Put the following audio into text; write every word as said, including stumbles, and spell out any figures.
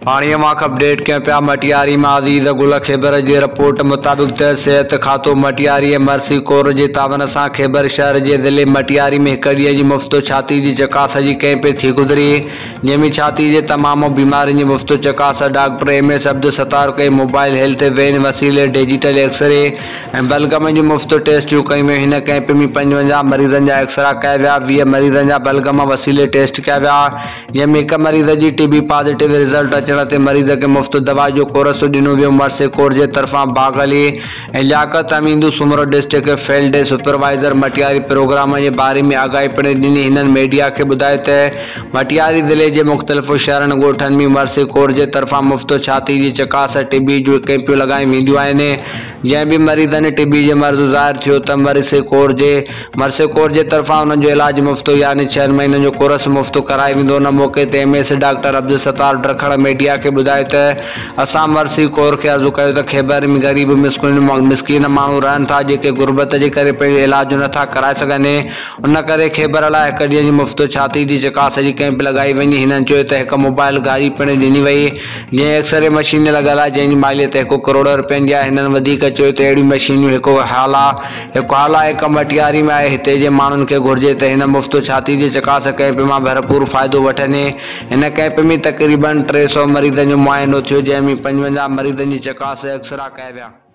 हाणे मां अपडेट कयां पिया मटियारी में अज़ीज़ गुल ख़ैबर जी रिपोर्ट मुताबिक़ त सिहत खातो मटियारी मर्सी कौर जे तावन सां ख़ैबर शहर के ज़िले मटियारी में एक ॾींहं जी मुफ़्त छाती की चकास की कैंप थी गुज़री, जंहिंमें छाती के तमाम बीमारियुनि जी मुफ़्त चकास doctor M S Abdul Sattar कई। मोबाइल हेल्थ वैन वसीले डिजिटल एक्सरे ऐं बलगम जी मुफ़्त टेस्टियूं कयूं। इन कैंप में पंजवंजाह मरीजन जा एक्सरा कया विया, वीह मरीजन जा बलगम वसीले टेस्ट किया विया, जंहिंमें एक मरीज की टीबी पॉजिटिव रिजल्ट अचण ते मरीज के मुफ़्त दवा जो कोर्स दिनों वियो। मर्से कोर के तरफा बागली ऐं लियाकत अमीदू Soomro district field supervisor Matiari programme के बारे में आगाही पिण ॾिनी। हिननि मीडिया के बुधायो त मटियारी ज़िले के मुख़्तलिफ़ शहरन गोठन में मर्से कोर के तरफा मुफ़्त छाती की चकास टीबी जो कैंपियूं लगाई वेंदियूं आहिनि। जैं भी मरीजन टीबी के मर्ज़ ज़ाहिर थियो त मर्से कोर के मर्से कोर के तरफा उन इलाज मुफ़्त यानी छह महीनों जो कोर्स मुफ़्त कराए वेंदो। उन मौके ते M S doctor Abdul Sattar ड्रखड़ मीडिया के बुधायो त असां मर्सी कौर के अर्ज़ु कयो त ख़ैबर में गरीब मिसकिन मिसकिन माण्हू रहन था जेके गुरबत के करे पंहिंजो इलाज नथा कराए सघनि। उन करे ख़ैबर लाइ हिक ॾींहं जी मुफ़्त छाती की चकास की कैंप लगाई वही। हिननि चयो त हिक मोबाइल गाड़ी पिण ॾिनी वई जैं एक्सरे मशीन लॻल आहे जंहिंजी मालियत हिकु करोड़ रुपयनि जी आहे। हिननि वधीक चयो त अहिड़ियूं मशीनियूं हिकु हाल आहे हिकु हाल आहे हिकु मटियारी में आहे। हिते जे माण्हुनि खे घुर्जे त हिन मुफ़्त छाती की चकास कैंप में भरपूर फ़ाइदो वठनि। हिन कैंप में तक़रीबन टे सौ मरीजन जो मुआयनो थियो, जंहिंमें पंजवंजाह मरीजन की चकास एक्सरा कया विया।